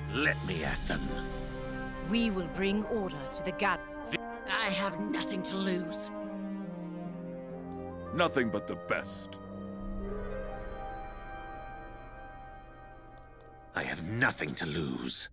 Let me at them. We will bring order to the galaxy. I have nothing to lose. Nothing but the best. I have nothing to lose.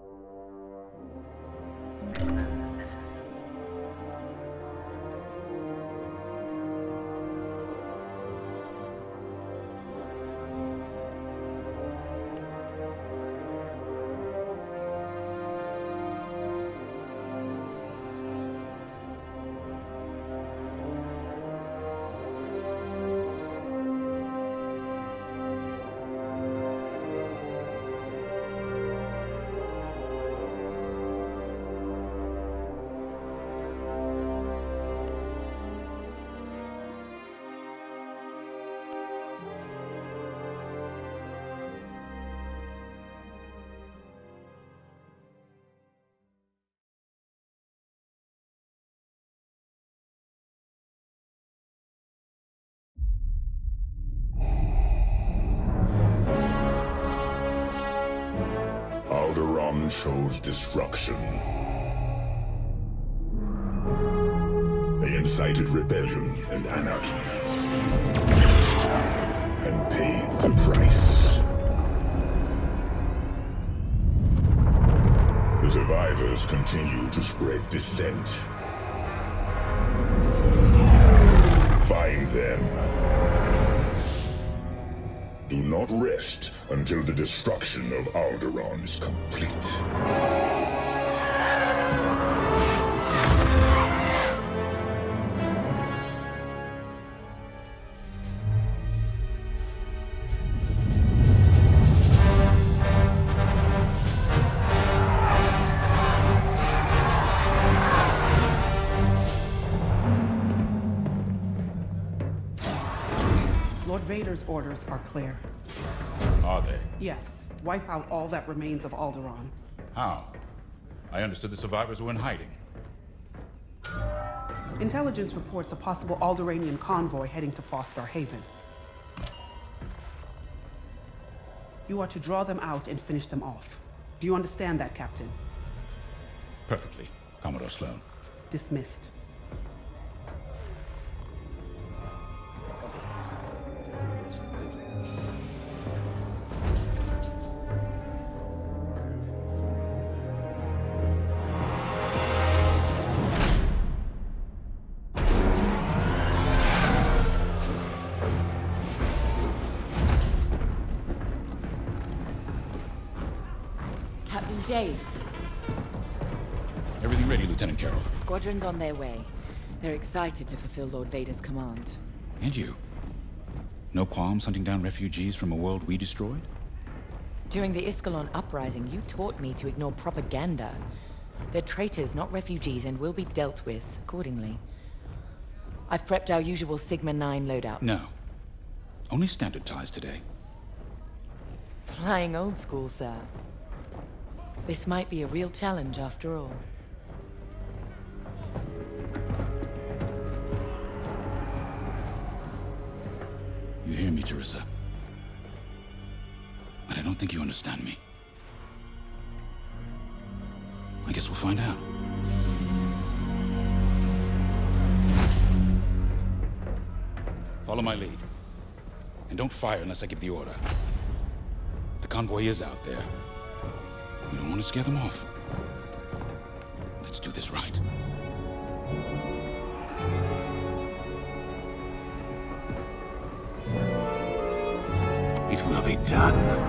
Alderaan chose destruction. They incited rebellion and anarchy, and paid the price. The survivors continue to spread dissent. Find them. Do not rest until the destruction of Alderaan is complete. Lord Vader's orders are clear. Are they? Yes. Wipe out all that remains of Alderaan. How? I understood the survivors were in hiding. Intelligence reports a possible Alderaanian convoy heading to Foster Haven. You are to draw them out and finish them off. Do you understand that, Captain? Perfectly, Commodore Sloan. Dismissed. Captain James. Everything ready, Lieutenant Carroll. Squadrons on their way. They're excited to fulfill Lord Vader's command. And you? No qualms hunting down refugees from a world we destroyed? During the Iskalon uprising, you taught me to ignore propaganda. They're traitors, not refugees, and will be dealt with accordingly. I've prepped our usual Sigma-9 loadout. No. Only standard ties today. Flying old school, sir. This might be a real challenge after all. You hear me, Teresa? But I don't think you understand me. I guess we'll find out. Follow my lead. And don't fire unless I give the order. The convoy is out there. We don't want to scare them off. Let's do this right. It will be done.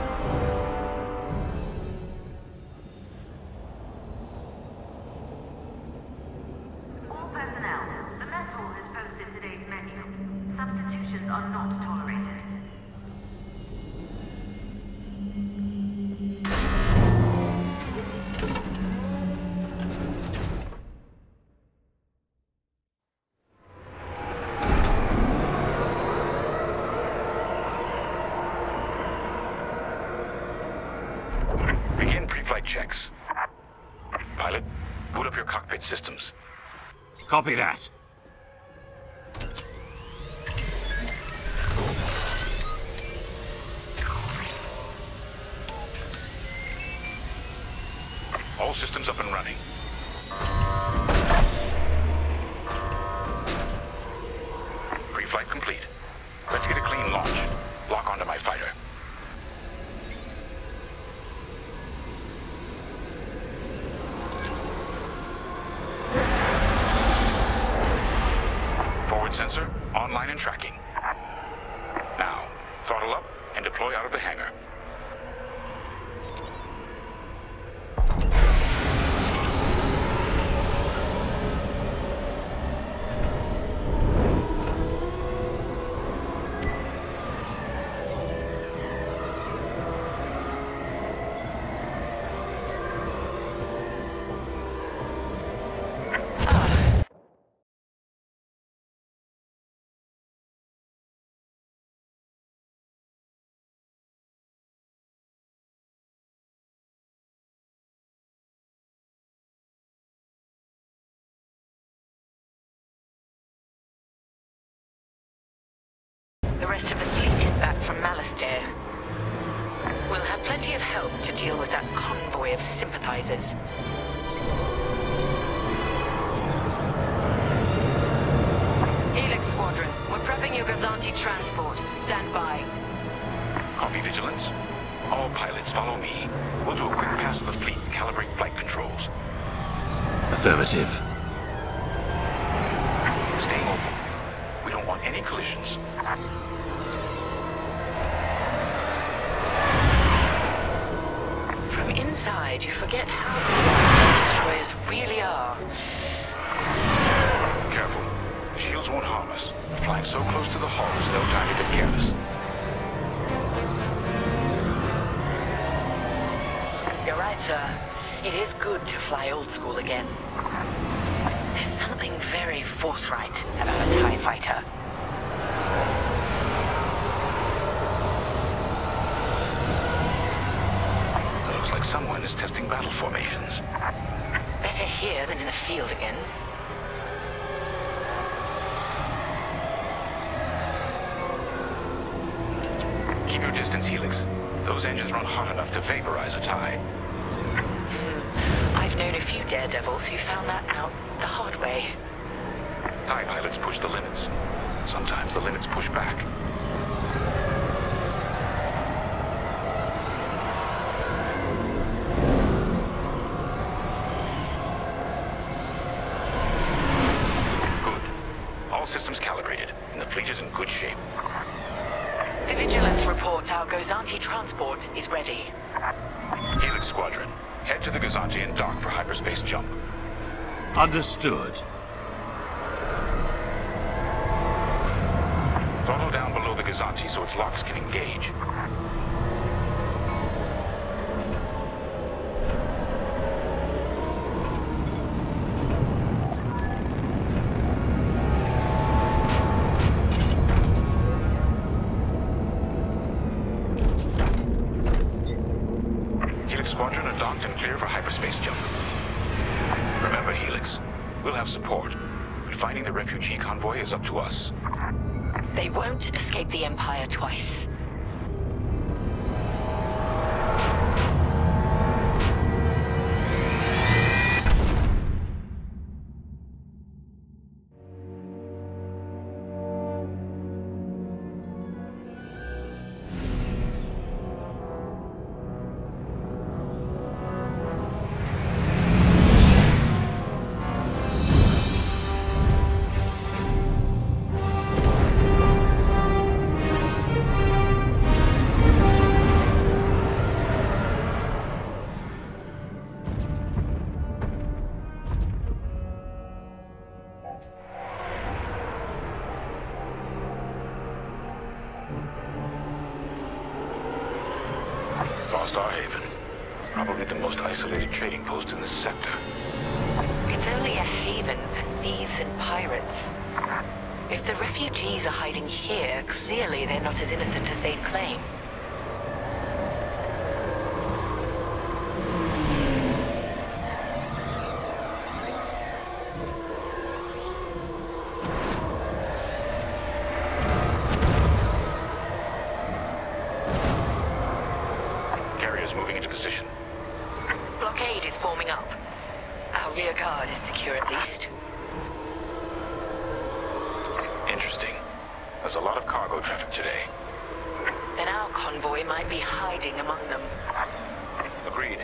All personnel, the mess hall has posted today's menu. Substitutions are not tolerated. Begin pre-flight checks. Pilot, boot up your cockpit systems. Copy that. All systems up and running. Pre-flight complete. Let's get a clean launch. Lock onto my fighter. Forward sensor, online and tracking. Now, throttle up and deploy out of the hangar. The rest of the fleet is back from Malastare. We'll have plenty of help to deal with that convoy of sympathizers. Helix Squadron, we're prepping your Gazanti transport. Stand by. Copy, Vigilance. All pilots follow me. We'll do a quick pass of the fleet, calibrate flight controls. Affirmative. Stay mobile. We don't want any collisions. From inside, you forget how big Star Destroyers really are. Careful. The shields won't harm us. Flying so close to the hull is no time to get careless. You're right, sir. It is good to fly old school again. There's something very forthright about a TIE fighter. Looks like someone is testing battle formations. Better here than in the field again. Keep your distance, Helix. Those engines run hot enough to vaporize a TIE. I've known a few daredevils who found that out the hard way. TIE pilots push the limits. Sometimes the limits push back. Good. All systems calibrated, and the fleet is in good shape. The Vigilance reports our Gozanti transport is ready. Helix Squadron, head to the Gazanti and dock for hyperspace jump. Understood. Throttle down below the Gazanti so its locks can engage. Helix Squadron are docked and clear for hyperspace jump. Remember, Helix, we'll have support, but finding the refugee convoy is up to us. They won't escape the Empire twice. Star Haven. Probably the most isolated trading post in this sector. It's only a haven for thieves and pirates. If the refugees are hiding here, clearly they're not as innocent as they'd claim. blockade is forming up. Our rear guard is secure at least. Interesting. There's a lot of cargo traffic today. Then our convoy might be hiding among them. Agreed.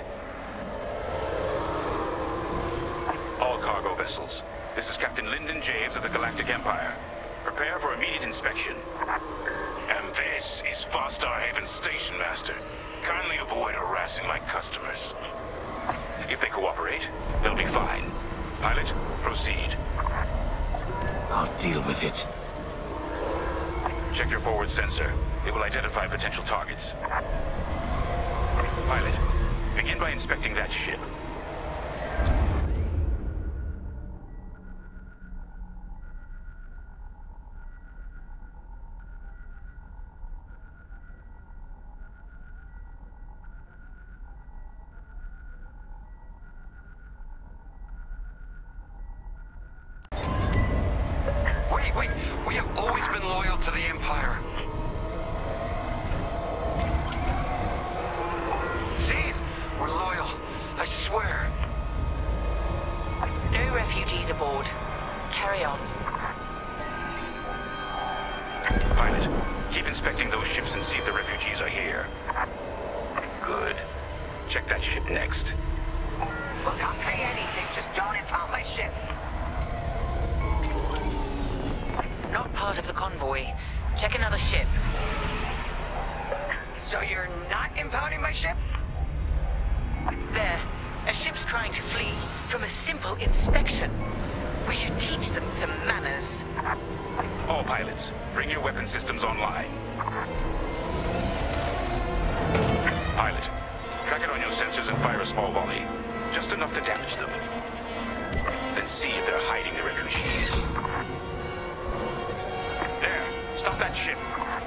All cargo vessels. This is Captain Lyndon Javes of the Galactic Empire. Prepare for immediate inspection. And this is Fostar Haven Station Master. Kindly avoid harassing my customers. If they cooperate, they'll be fine. Pilot, proceed. I'll deal with it. Check your forward sensor. It will identify potential targets. Pilot, begin by inspecting that ship. Wait, we have always been loyal to the Empire. See? We're loyal. I swear. No refugees aboard. Carry on. Pilot, keep inspecting those ships and see if the refugees are here. Good. Check that ship next. Look, I'll pay anything. Just don't impound my ship. Not part of the convoy. Check another ship. So you're not impounding my ship? There. A ship's trying to flee from a simple inspection. We should teach them some manners. All pilots, bring your weapon systems online. Pilot, track it on your sensors and fire a small volley. Just enough to damage them. Then see if they're hiding the refugees. There, stop that ship.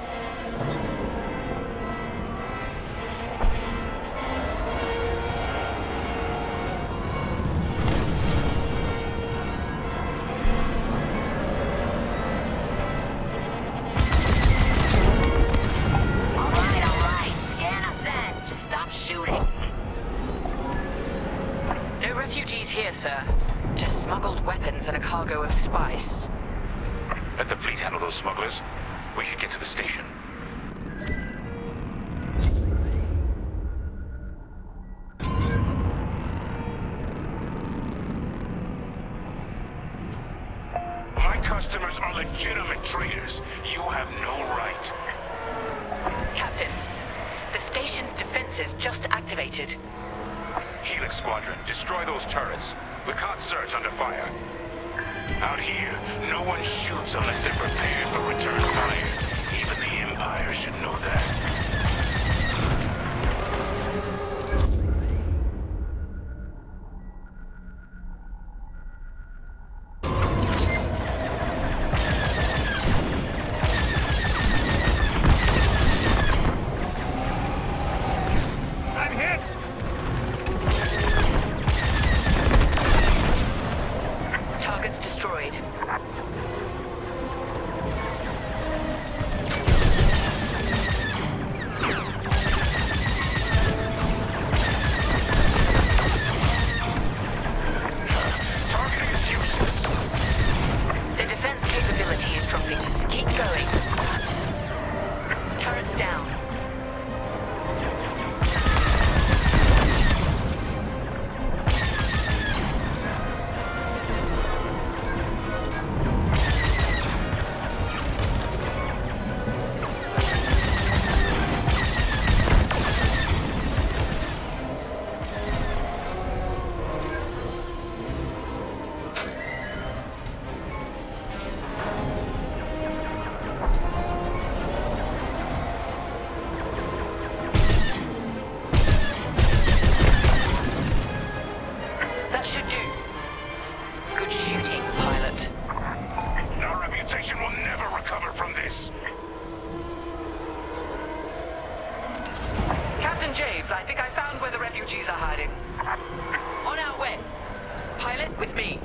And a cargo of spice. Let the fleet handle those smugglers. We should get to the station. My customers are legitimate traders. You have no right. Captain, the station's defenses just activated. Helix Squadron, destroy those turrets. We can't search under fire. Out here, no one shoots unless they're prepared for return fire. Even the Empire should know that. I think I found where the refugees are hiding. On our way. Pilot, with me.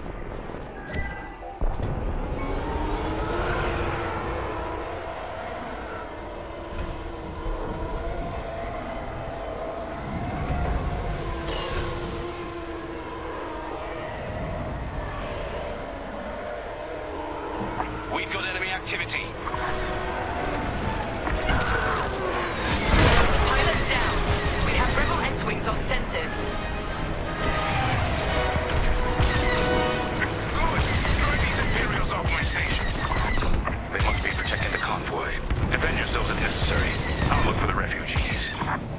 activity. Pilots down. We have rebel X-Wings on sensors. Good! Drive these Imperials off my station. They must be protecting the convoy. Defend yourselves if necessary. I'll look for the refugees.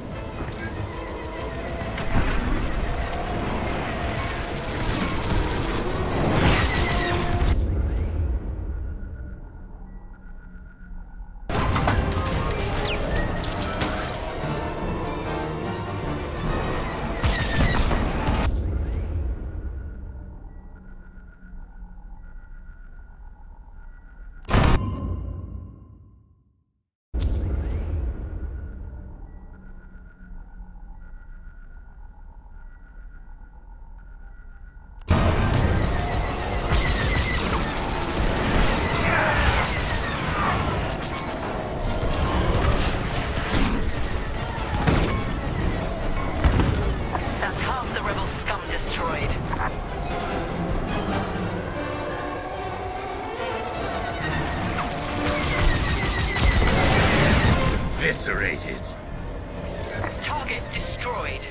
Eviscerated. Target destroyed.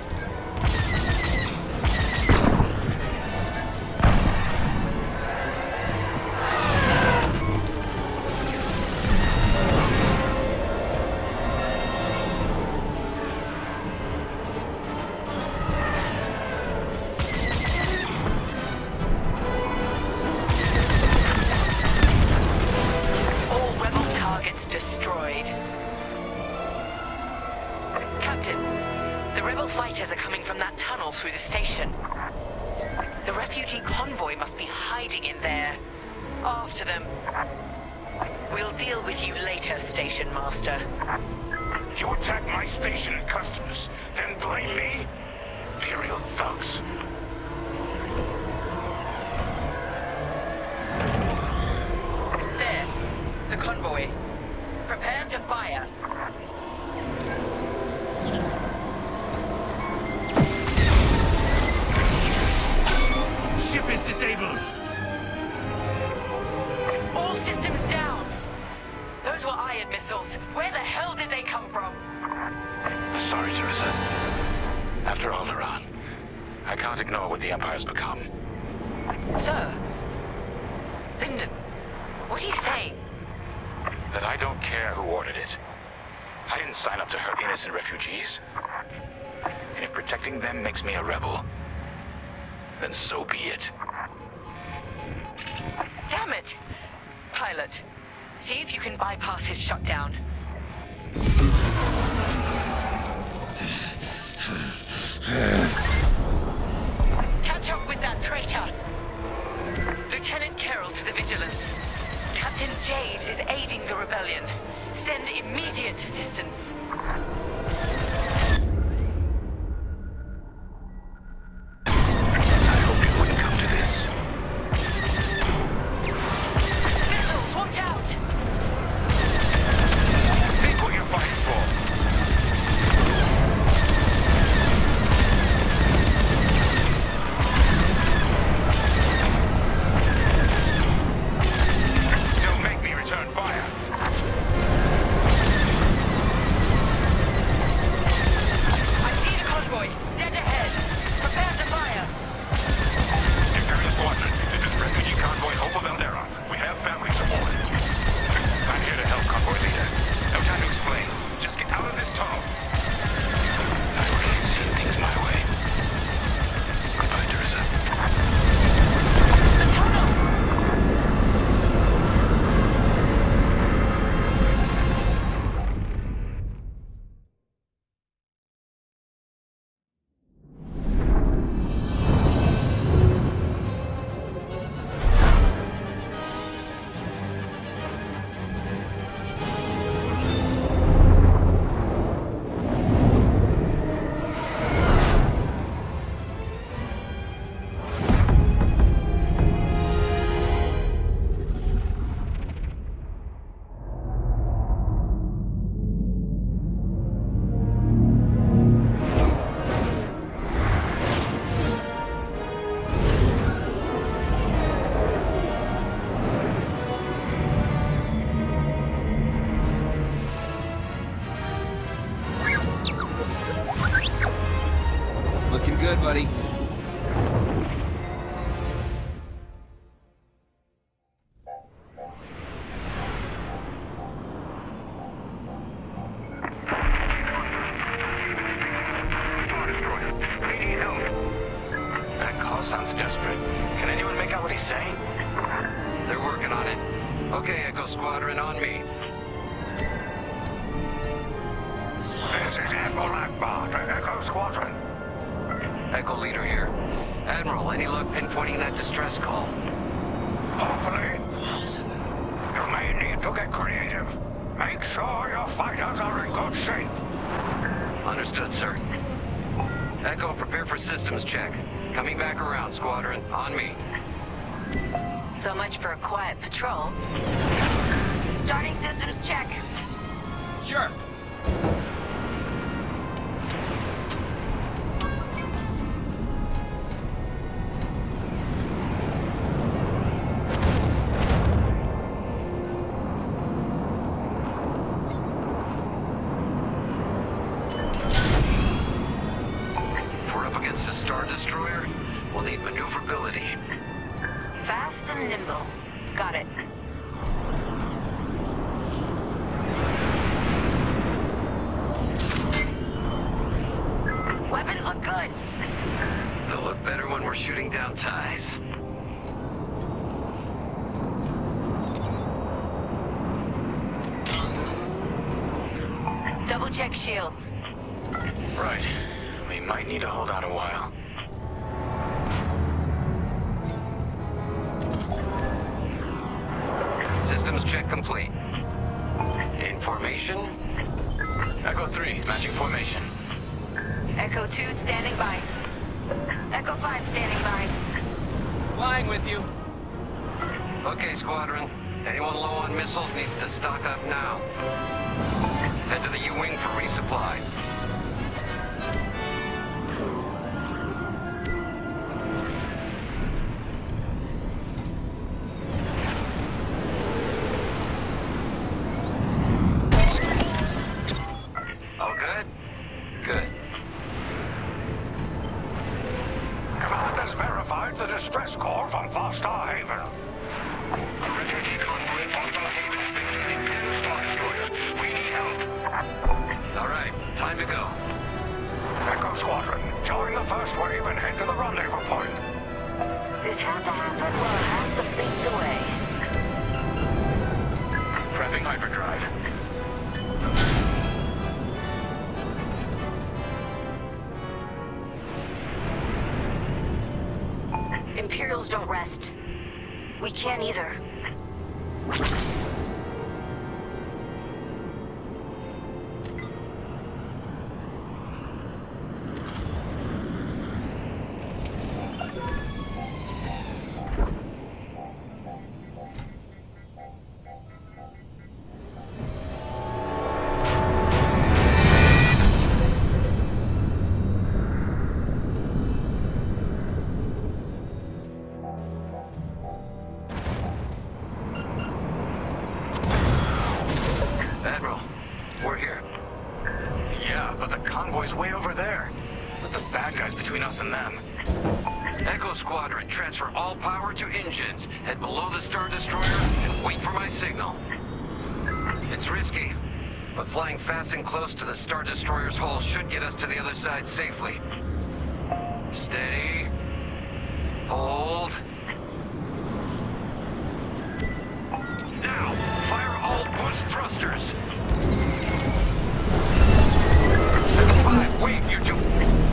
All rebel targets destroyed. Captain, the rebel fighters are coming from that tunnel through the station. The refugee convoy must be hiding in there. After them. We'll deal with you later, Station Master. You attack my station and customers, then blame me? Imperial thugs. There. The convoy. Prepare to fire. Ship is disabled. All systems down. Those were iron missiles. Where the hell did they come from? Sorry, Teresa. After Alderaan, I can't ignore what the Empire's become. Sir. Lyndon, what are you saying? That I don't care who ordered it. I didn't sign up to hurt innocent refugees. And if protecting them makes me a rebel, then so be it. Damn it! Pilot, see if you can bypass his shutdown. Catch up with that traitor! Lieutenant Carroll to the Vigilance. Captain Javes is aiding the rebellion. Send immediate assistance. I hoped it wouldn't come to this. Missiles, watch out! Think what you're fighting for. Don't make me return fire. Looking good, buddy. That call sounds desperate. Can anyone make out what he's saying? They're working on it. Okay, Echo Squadron, on me. This is Admiral Akbar to Echo Squadron. Echo Leader here. Admiral, any luck pinpointing that distress call? Hopefully. You may need to get creative. Make sure your fighters are in good shape. Understood, sir. Echo, prepare for systems check. Coming back around, Squadron. On me. So much for a quiet patrol. Starting systems check. Sure. If we're up against a Star Destroyer, we'll need maneuverability. Fast and nimble. Got it. Weapons look good. They'll look better when we're shooting down ties. Double check shields. Right. We might need to hold out a while. Systems check complete. In formation. Echo 3, matching formation. Echo 2 standing by. Echo 5 standing by. Flying with you. Okay, Squadron. Anyone low on missiles needs to stock up now. Head to the U-Wing for resupply. All good? Good. Command has verified the distress call from Foster Haven. All right, time to go. Echo Squadron, join the first wave and head to the rendezvous point. This had to happen while half the fleet's away. Prepping hyperdrive. Imperials don't rest. We can't either. Admiral, we're here. Yeah, but the convoy's way over there. Put the bad guys between us and them. Echo Squadron, transfer all power to engines. Head below the Star Destroyer and wait for my signal. It's risky, but flying fast and close to the Star Destroyer's hull should get us to the other side safely. Steady. Hold. Now, fire all boost thrusters. 5, wait, you two.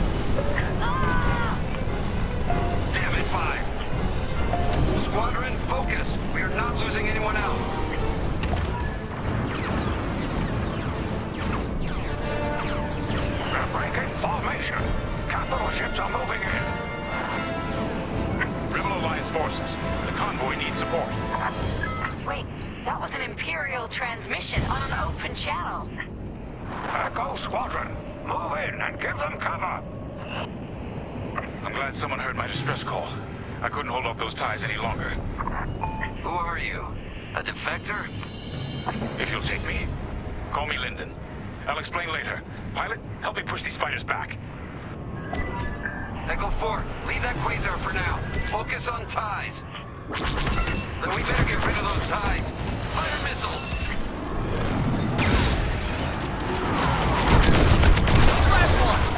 Damn it, 5. Squadron, focus. We are not losing anyone else. They're breaking formation. Capital ships are moving in. Rebel Alliance forces. The convoy needs support. Wait, that was an Imperial transmission on an open channel. Echo Squadron, move in and give them cover. I'm glad someone heard my distress call. I couldn't hold off those ties any longer. Who are you? A defector? If you'll take me, call me Lyndon. I'll explain later. Pilot, help me push these fighters back. Echo 4, leave that quasar for now. Focus on ties. Then we better get rid of those ties. Fire missiles. Last one!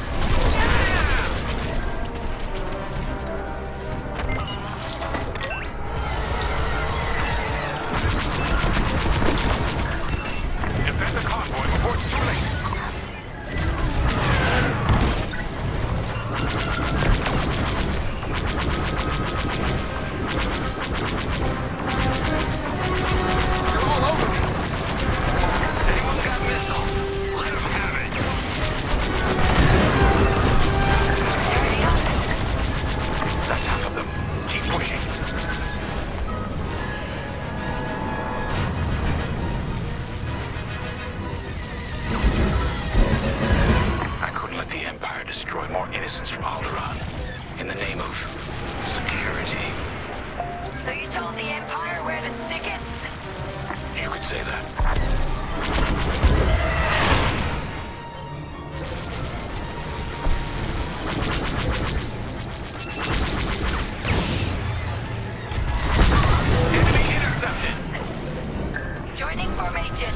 Defend the convoy before it's too late. You're all over me. Anyone got missiles? Let them have it. That's half of them. Keep pushing. I couldn't let the Empire destroy more innocents from Alderaan in the name of security. So you told the Empire where to stick it? You could say that. Enemy intercepted! Joining formation.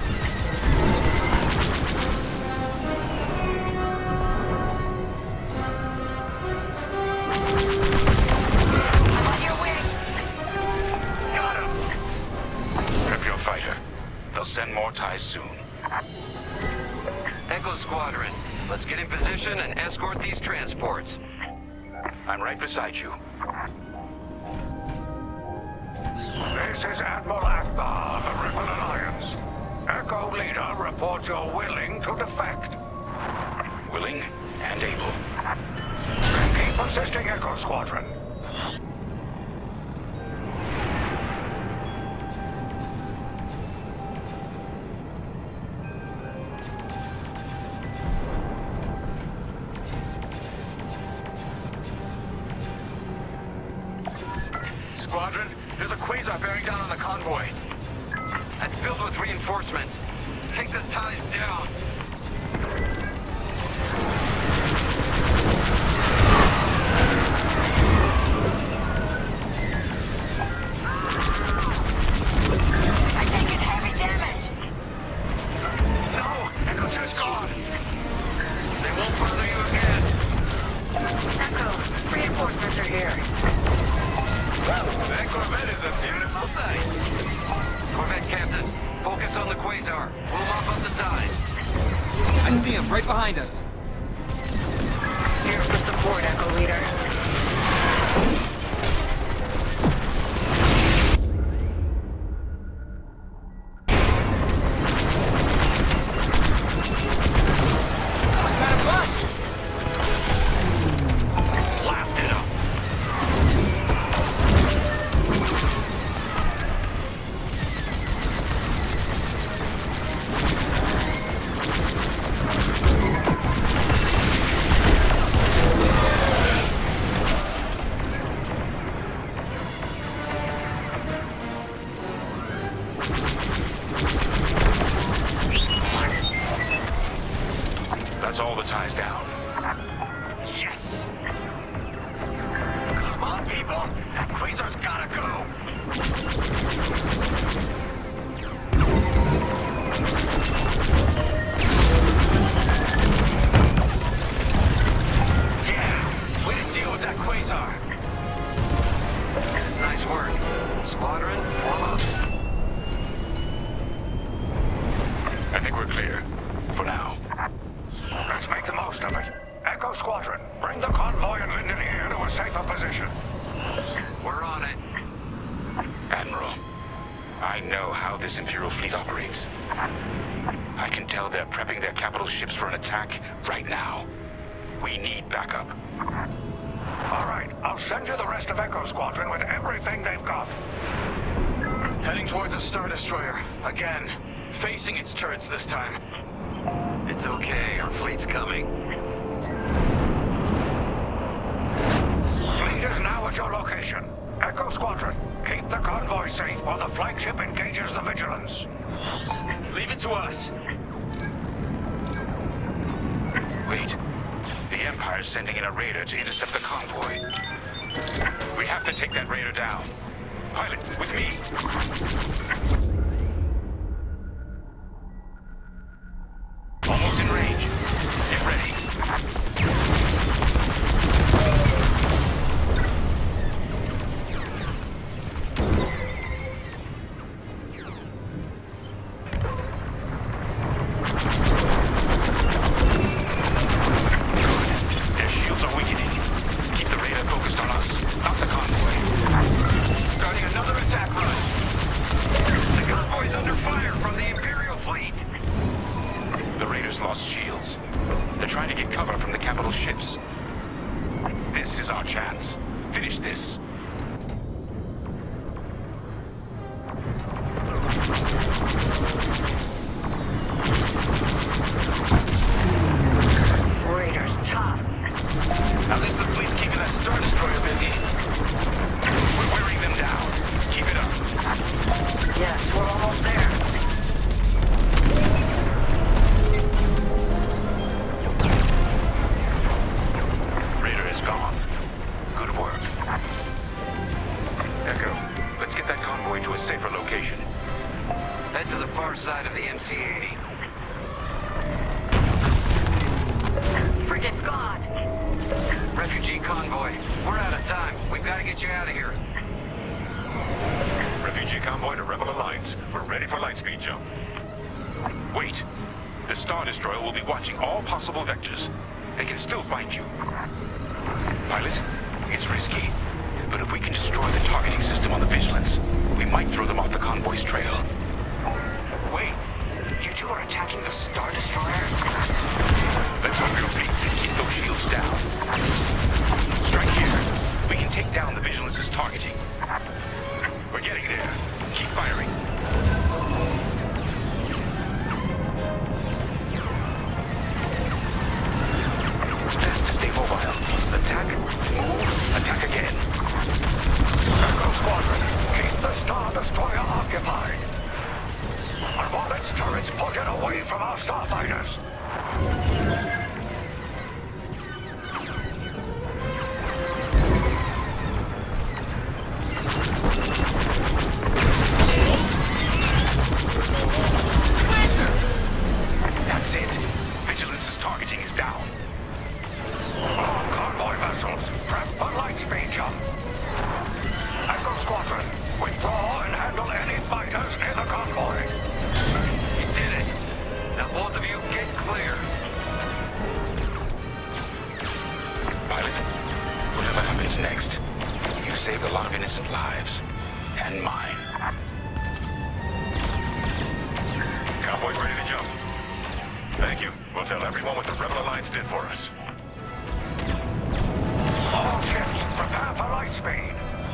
I'm on your wing. Got him! Prep your fighter. They'll send more ties soon. Echo Squadron, let's get in position and escort these transports. I'm right beside you. This is Admiral Akbar of the Rebel Alliance. Echo Leader reports you're willing to defect. Willing and able. Then keep assisting Echo Squadron. Squadron, there's a quasar bearing down on the convoy. And filled with reinforcements. Take the ties down. I'm taking heavy damage. No! Echo 2's gone! They won't bother you again. Echo, reinforcements are here. That Corvette is a beautiful sight. Corvette Captain, focus on the quasar. We'll mop up the ties. I see him right behind us. Here for support, Echo Leader. That was kind of fun. Blasted him. That's all the ties down. Yes! Come on, people! That quasar's gotta go! Yeah! Way to deal with that quasar! Nice work. Squadron, form up. I think we're clear. For now. Let's make the most of it. Echo Squadron, bring the convoy and Linden here to a safer position. We're on it. Admiral, I know how this Imperial fleet operates. I can tell they're prepping their capital ships for an attack right now. We need backup. All right, I'll send you the rest of Echo Squadron with everything they've got. Heading towards a Star Destroyer. Again. Facing its turrets this time. It's okay, our fleet's coming. Fleet is now at your location. Echo Squadron, keep the convoy safe while the flagship engages the Vigilance. Leave it to us. Wait. The Empire Empire's sending in a raider to intercept the convoy. We have to take that raider down. Pilot, with me. Almost in range. Get ready. Their shields are weakening. Keep the radar focused on us, not the convoy. Starting another attack run. The convoy's under fire from the Imperial fleet. The raiders lost shields. They're trying to get cover from the capital ships. This is our chance. Finish this. Raiders tough. At least the fleet's keeping that Star Destroyer busy. We're wearing them down. Keep it up. Yes, we're almost there. Raider is gone. Good work. Echo, let's get that convoy to a safer location. Head to the far side of the MC-80. Frigate's gone. Refugee convoy, we're out of time. We've got to get you out of here. Refugee convoy to Rebel Alliance. We're ready for lightspeed jump. Wait. The Star Destroyer will be watching all possible vectors. They can still find you. Pilot, it's risky. But if we can destroy the targeting system on the Vigilance, we might throw them off the convoy's trail. Wait, you two are attacking the Star Destroyer? Let's hope your fleet can keep those shields down. Strike here. We can take down the Vigilance's targeting. We're getting there. Keep firing. It's best to stay mobile. Attack, move, attack again. Echo Squadron, keep the Star Destroyer occupied. I want its turrets pointed away from our starfighters. That's it. Vigilance's targeting is down. All convoy vessels, prep for lightspeed jump. Echo Squadron, withdraw and handle any fighters near the convoy. You did it. Now both of you get clear. Pilot, whatever happens next, you saved a lot of innocent lives. And mine. Convoy's ready to jump. Thank you. We'll tell everyone what the Rebel Alliance did for us. All ships, prepare for lightspeed.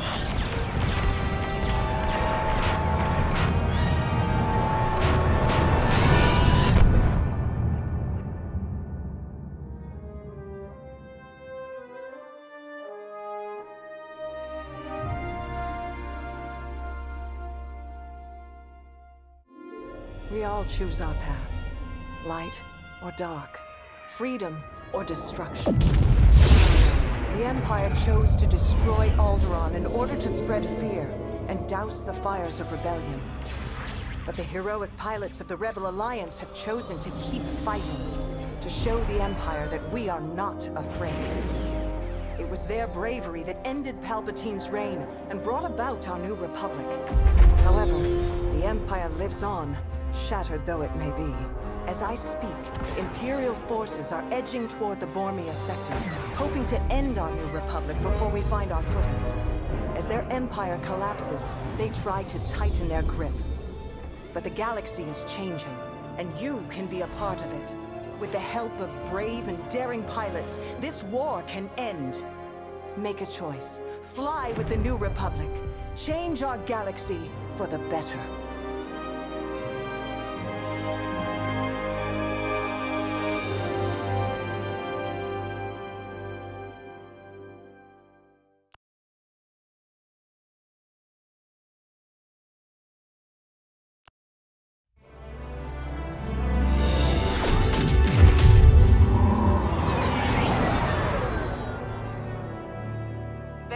We all choose our path. Light or dark. Freedom or destruction. The Empire chose to destroy Alderaan in order to spread fear and douse the fires of rebellion. But the heroic pilots of the Rebel Alliance have chosen to keep fighting, to show the Empire that we are not afraid. It was their bravery that ended Palpatine's reign and brought about our new Republic. However, the Empire lives on, shattered though it may be. As I speak, Imperial forces are edging toward the Bormia sector, hoping to end our new Republic before we find our footing. As their empire collapses, they try to tighten their grip. But the galaxy is changing, and you can be a part of it. With the help of brave and daring pilots, this war can end. Make a choice. Fly with the new Republic. Change our galaxy for the better.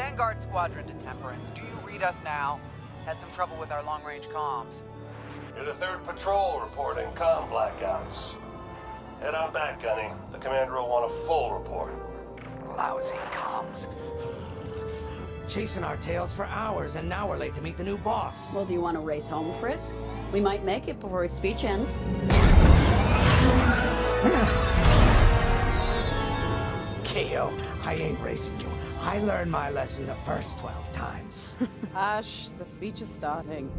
Vanguard Squadron to Temperance. Do you read us now? Had some trouble with our long-range comms. You're the 3rd patrol reporting comm blackouts. Head on back, Gunny. The commander will want a full report. Lousy comms. Chasing our tails for hours, and now we're late to meet the new boss. Well, do you want to race home, Frisk? We might make it before his speech ends. Keo, I ain't racing you. I learned my lesson the first 12 times. Hush, the speech is starting.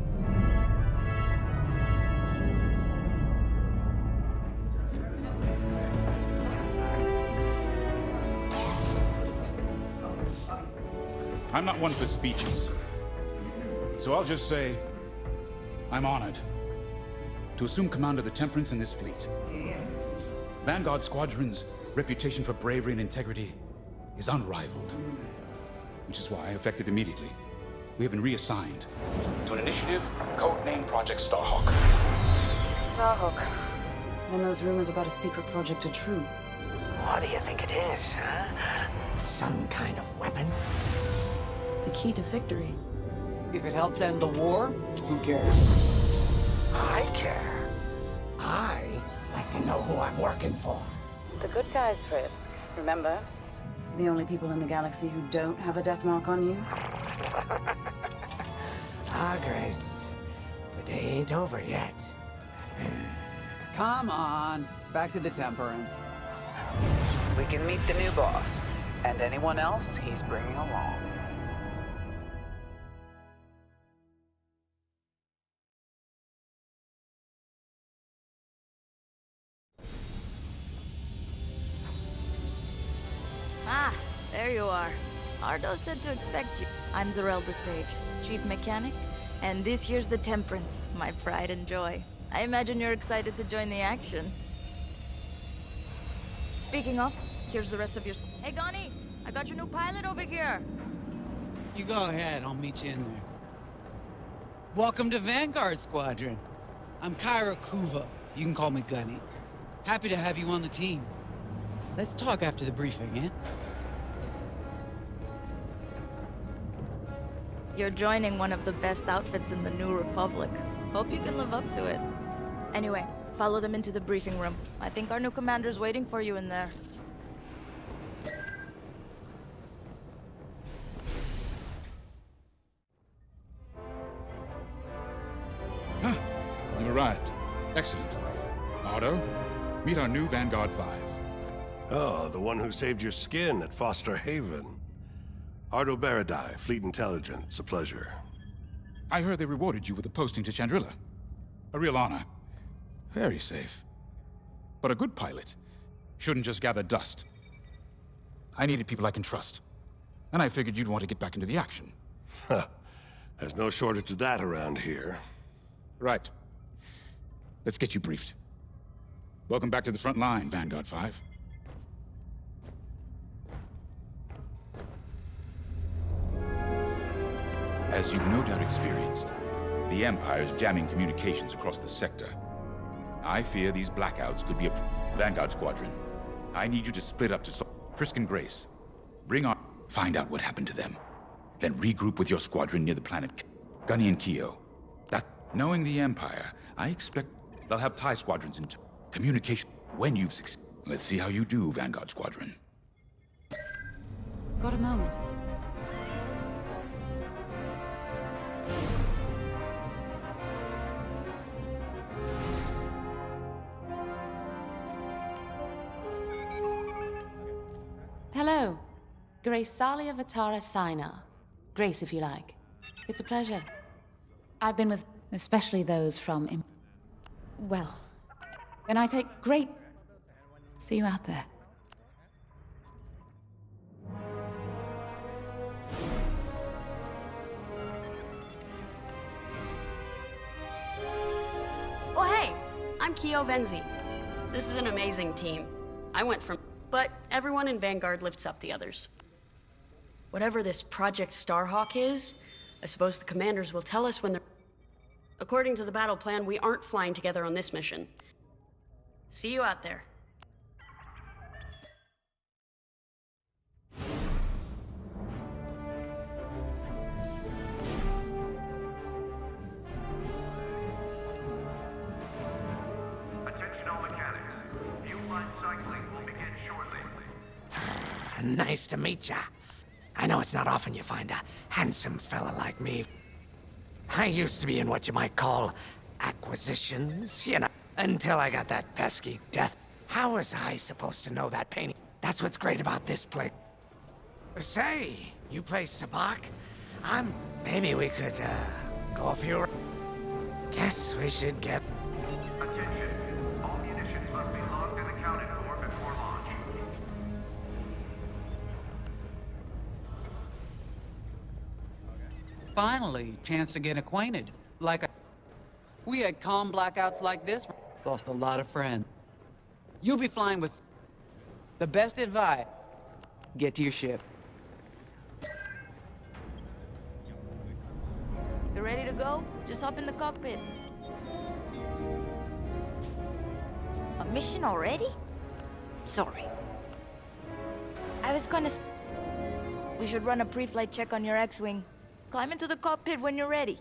I'm not one for speeches. So I'll just say, I'm honored to assume command of the Temperance in this fleet. Vanguard Squadron's reputation for bravery and integrity is unrivaled, which is why, effective immediately, we have been reassigned to an initiative codenamed Project Starhawk. Starhawk. Then those rumors about a secret project are true. What do you think it is, huh? Some kind of weapon? The key to victory. If it helps end the war, who cares? I care. I like to know who I'm working for. The good guys, Frisk. Remember? The only people in the galaxy who don't have a death mark on you? Grace. The day ain't over yet. Come on. Back to the Temperance. We can meet the new boss. And anyone else he's bringing along. Ah, there you are. Ardo said to expect you. I'm Zarelda Sage, Chief Mechanic, and this here's the Temperance, my pride and joy. I imagine you're excited to join the action. Speaking of, here's the rest of your... Hey, Gunny, I got your new pilot over here. You go ahead, I'll meet you in there. Welcome to Vanguard Squadron. I'm Kyra Kuva. You can call me Gunny. Happy to have you on the team. Let's talk after the briefing, eh? You're joining one of the best outfits in the New Republic. Hope you can live up to it. Anyway, follow them into the briefing room. I think our new commander's waiting for you in there. You've arrived. Excellent. Ardo, meet our new Vanguard 5. Oh, the one who saved your skin at Foster Haven. Ardo Baradai, Fleet Intelligence. A pleasure. I heard they rewarded you with a posting to Chandrila. A real honor. Very safe. But a good pilot shouldn't just gather dust. I needed people I can trust. And I figured you'd want to get back into the action. Huh. There's no shortage of that around here. Right. Let's get you briefed. Welcome back to the front line, Vanguard 5. As you've no doubt experienced, the Empire is jamming communications across the sector. I fear these blackouts could be a Vanguard Squadron. I need you to split up to Frisk and Grace. Bring on... Find out what happened to them. Then regroup with your squadron near the planet Gunny and Keo. Knowing the Empire, I expect they'll have TIE squadrons into communication when you've succeeded. Let's see how you do, Vanguard Squadron. Got a moment. Hello. Grace Salia Vatara Sina. Grace, if you like. It's a pleasure. I've been with... especially those from... Well, then I take great... See you out there. Oh, hey! I'm Keo Venzi. This is an amazing team. I went from... But everyone in Vanguard lifts up the others. Whatever this Project Starhawk is, I suppose the commanders will tell us when they're... According to the battle plan, we aren't flying together on this mission. See you out there. Nice to meet ya. I know it's not often you find a handsome fella like me. I used to be in what you might call acquisitions, you know, until I got that pesky death. How was I supposed to know that painting? That's what's great about this place. Say, you play Sabak? Maybe we could, go a few... Guess we should get... Attention. All munitions must be logged and accounted for before launch. Finally, chance to get acquainted. We had calm blackouts like this. Lost a lot of friends. You'll be flying with... The best advice. Get to your ship. You ready to go? Just hop in the cockpit. A mission already? Sorry. I was gonna... We should run a pre-flight check on your X-Wing. Climb into the cockpit when you're ready.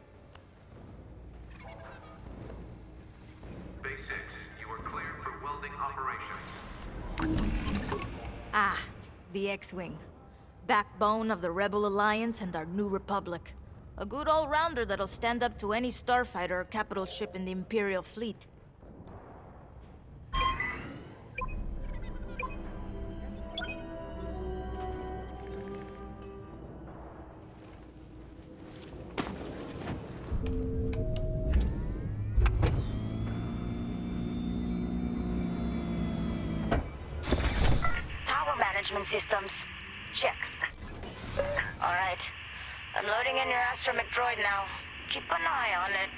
Base 6, you are cleared for welding operations. Ah, the X-Wing. Backbone of the Rebel Alliance and our new Republic. A good all-rounder that'll stand up to any starfighter or capital ship in the Imperial fleet. Power management systems. Check. All right. I'm loading in your astromech droid now. Keep an eye on it.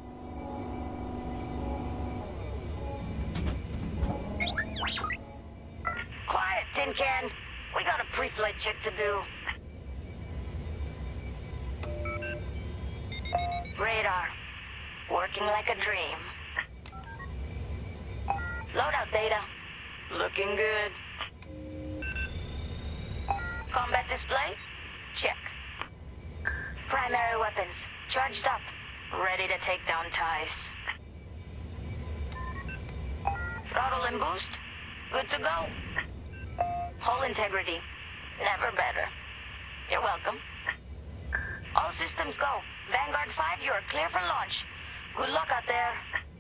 Quiet, Tin Can. We got a pre-flight check to do. Radar. Working like a dream. Loadout data. Looking good. Combat display? Check. Primary weapons, charged up, ready to take down ties. Throttle and boost, good to go. Hull integrity, never better. You're welcome. All systems go. Vanguard 5, you are clear for launch. Good luck out there.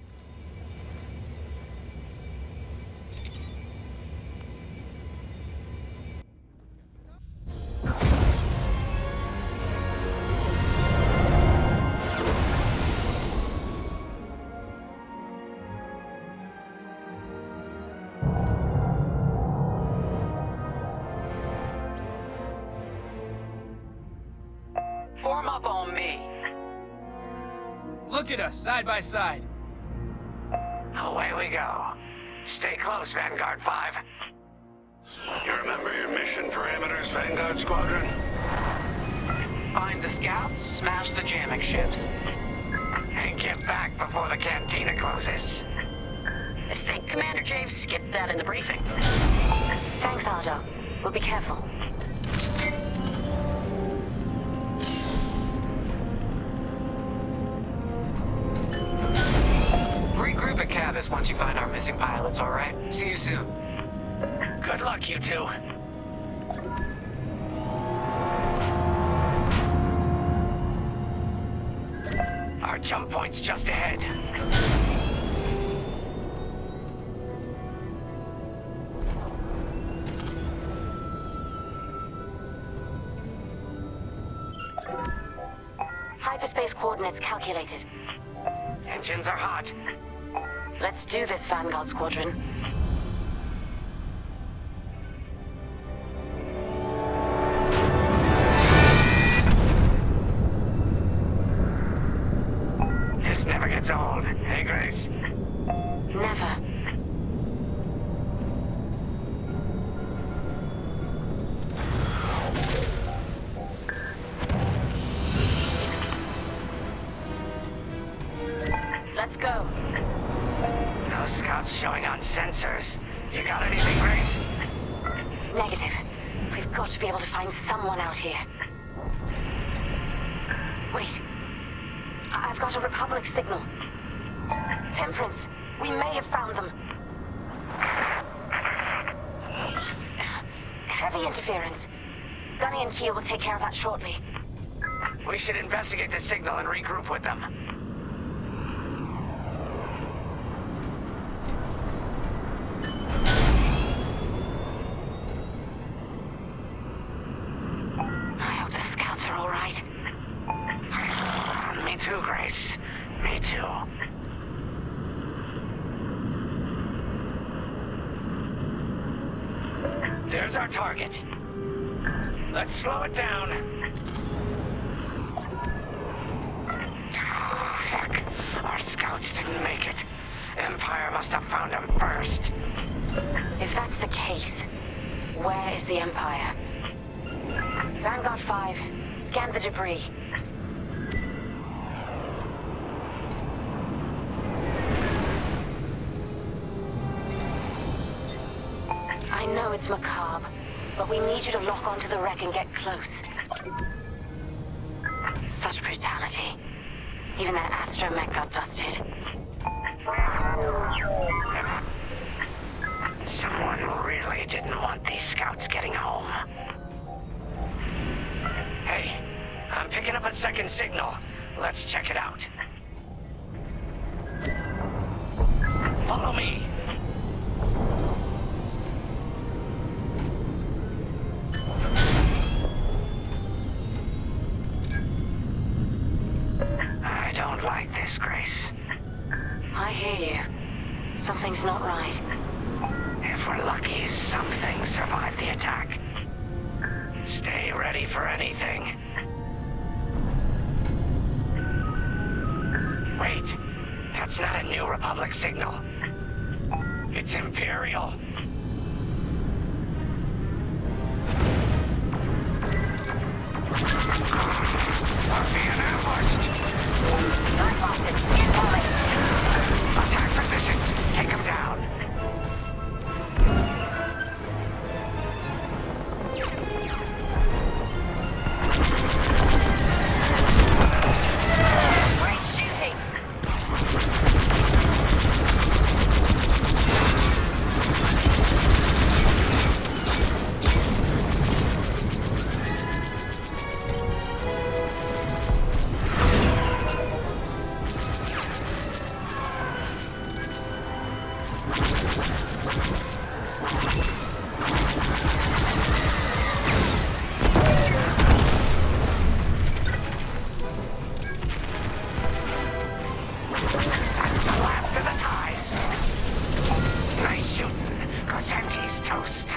Form up on me. Look at us, side by side. Away we go. Stay close, Vanguard 5. You remember your mission parameters, Vanguard Squadron? Find the scouts, smash the jamming ships. And get back before the cantina closes. I think Commander Javes skipped that in the briefing. Thanks, Aldo. We'll be careful. Regroup at Cavus once you find our missing pilots, all right? See you soon. Good luck, you two. Our jump point's just ahead. Hyperspace coordinates calculated. Engines are hot. Let's do this, Vanguard Squadron. This never gets old, hey, Grace? Never. Let's go. No scouts showing on sensors. You got anything, Grace? Negative. We've got to be able to find someone out here. Wait. I've got a Republic signal. Temperance. We may have found them. heavy interference. Gunny and Keel will take care of that shortly. We should investigate the signal and regroup with them. I hope the scouts are all right. Me too, Grace. Me too. There's our target. Let's slow it down. Heck, our scouts didn't make it. Empire must have found them first. If that's the case, where is the Empire? Vanguard 5, scan the debris. I know it's macabre, but we need you to lock onto the wreck and get close. Such brutality. Even that astromech got dusted. Someone really didn't want these scouts getting home. Hey, I'm picking up a second signal. Let's check it out. Follow me. I don't like this, Grace. I hear you. Something's not right. If we're lucky, something survived the attack. Stay ready for anything. Wait, that's not a New Republic signal. It's Imperial. We're being ambushed. TIE fighters, incoming. Attack positions. Take them down. Great shooting. That's the last of the ties. Nice shooting. Cosante's toast.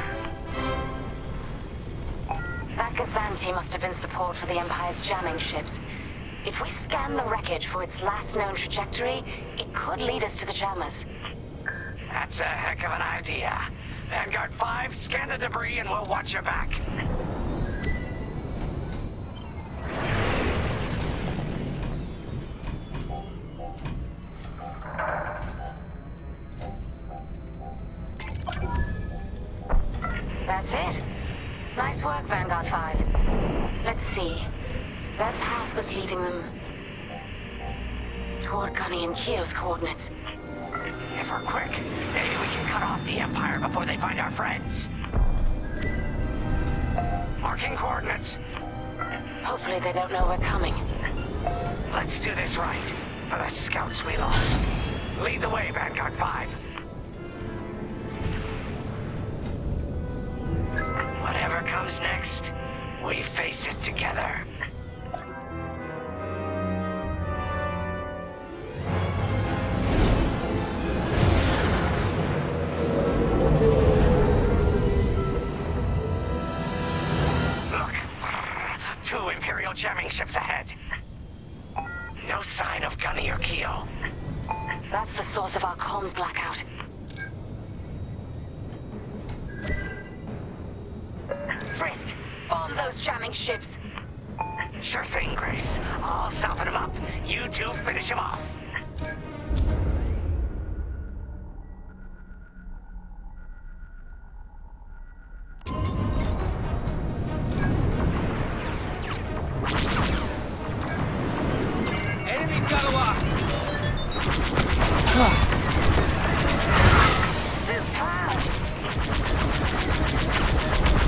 That Gazanti must have been support for the Empire's jamming ships. If we scan the wreckage for its last known trajectory, it could lead us to the jammers. That's a heck of an idea. Vanguard 5, scan the debris and we'll watch your back. That's it. Nice work, Vanguard 5. Let's see. That path was leading them toward Gunny and Keel's coordinates. If we're quick, maybe we can cut off the Empire before they find our friends. Marking coordinates. Hopefully they don't know we're coming. Let's do this right, for the scouts we lost. Lead the way, Vanguard 5. Whatever comes next, we face it together. Look, 2 Imperial jamming ships ahead. No sign of Gunny or Keel. That's the source of our comms blackout. Frisk, bomb those jamming ships. Sure thing, Grace. I'll soften him up. You two finish him off. Enemy's got a lock. Superb.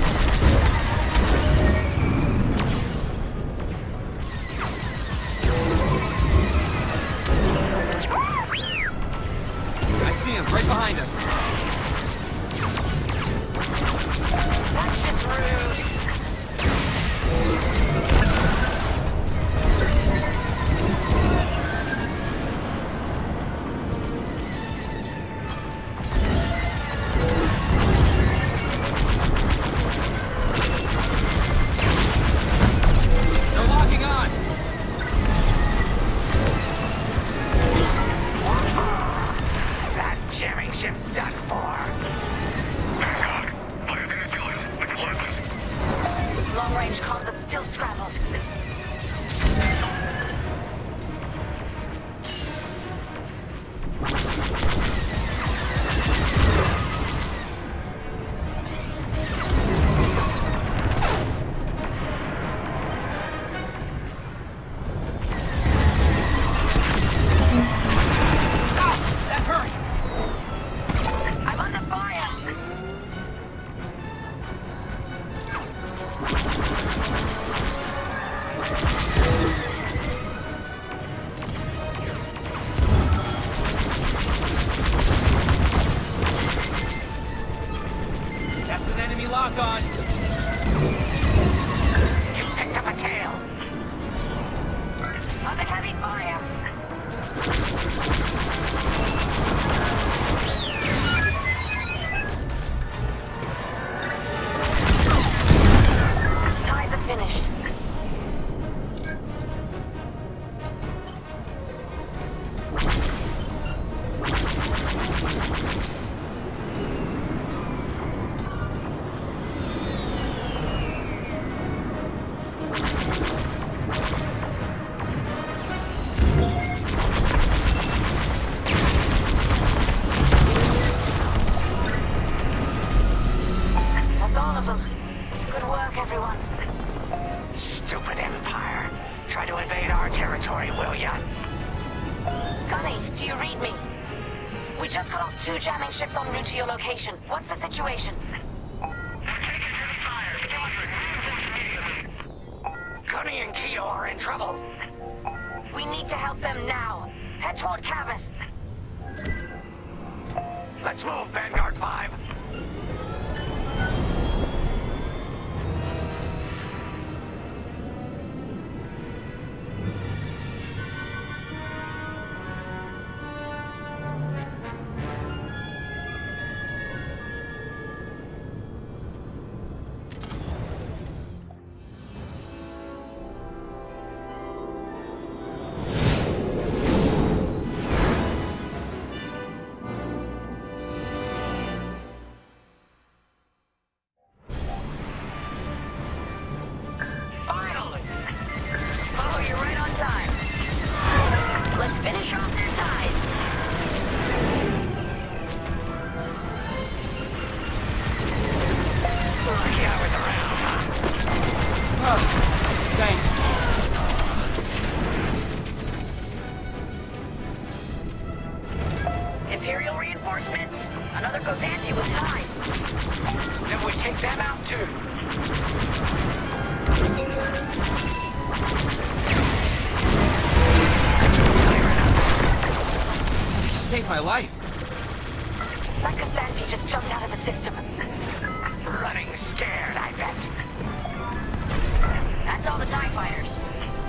long-range comms are still scrambled. Lock on. You picked up a tail. Under heavy fire. Ties are finished. Stupid Empire. Try to invade our territory, will ya? Gunny, do you read me? We just cut off 2 jamming ships en route to your location. What's the situation? Gunny and Keo are in trouble. We need to help them now. Head toward Cavus. Let's move, Vanguard 5. Let's finish off their ties. Lucky I was around, huh? Oh, thanks. Imperial reinforcements. Another Gozanti with ties. Then we take them out too. Saved my life. That Gozanti just jumped out of the system. Running scared, I bet. That's all the TIE fighters.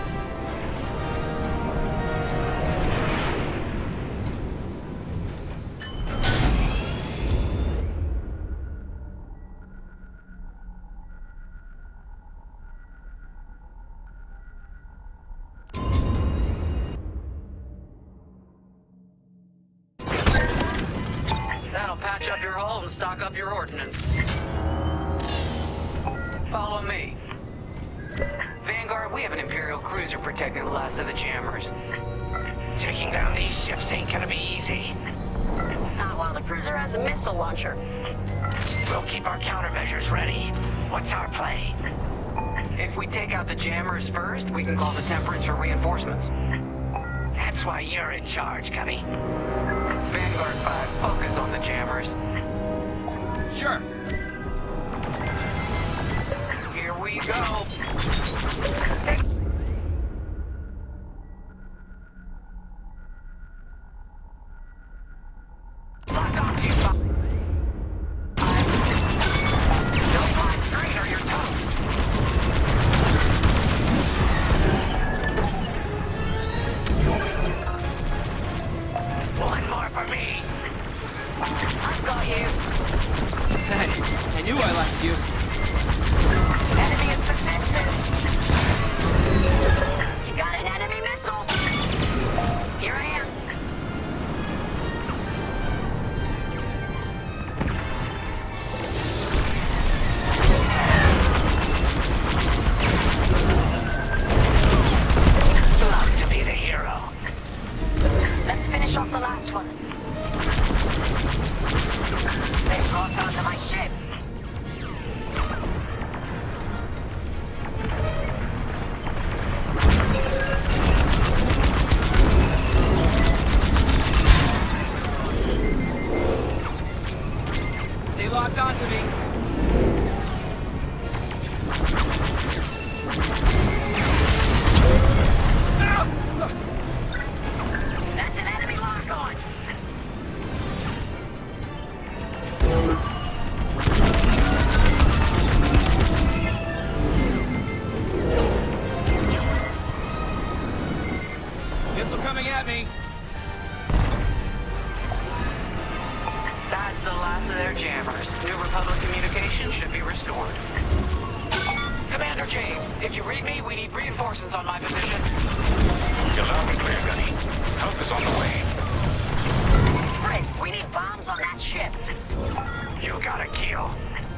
That'll patch up your hull and stock up your ordnance. Follow me. Vanguard, we have an Imperial cruiser protecting the last of the jammers. Taking down these ships ain't gonna be easy. Not while the cruiser has a missile launcher. We'll keep our countermeasures ready. What's our play? If we take out the jammers first, we can call the Temperance for reinforcements. That's why you're in charge, Gunny. Vanguard 5, focus on the jammers. Sure. Here we go. Lock on to you, Bob. Don't fly straight or you're toast. One more for me. I've got you. Hey, I knew I liked you. Enemy is persistent. me! That's the last of their jammers. New Republic communication should be restored. Commander James, if you read me, we need reinforcements on my position. You're loud and clear, Gunny. Help is on the way. Frisk, we need bombs on that ship. You got a kill.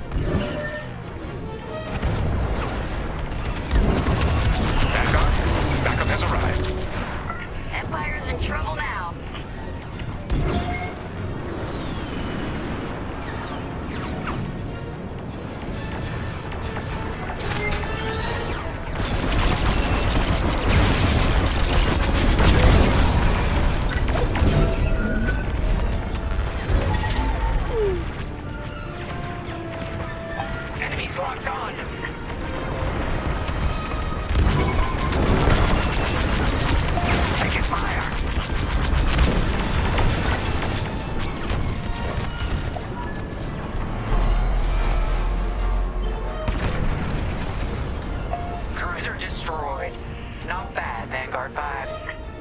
Vanguard, backup has arrived. Empire's in trouble now. Enemies locked on. Taking fire. Cruiser destroyed. Not bad, Vanguard 5.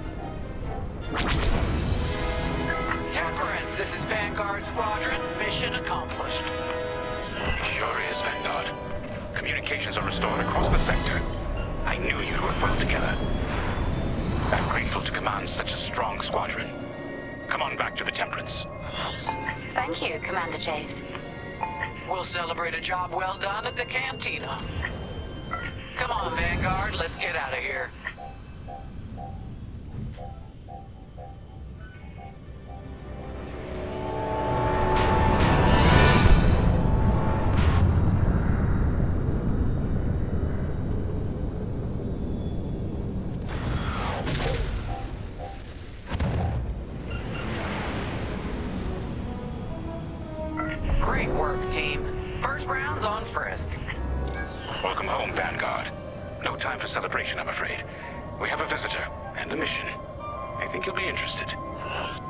Temperance, this is Vanguard Squadron. Mission accomplished. It sure is, Vanguard. Communications are restored across the sector. I knew you'd work well together. I'm grateful to command such a strong squadron. Come on back to the Temperance. Thank you, Commander Javes. We'll celebrate a job well done at the cantina. Come on, Vanguard, let's get out of here. Great work, team. First round's on Frisk. Welcome home, Vanguard. No time for celebration, I'm afraid. We have a visitor and a mission. I think you'll be interested.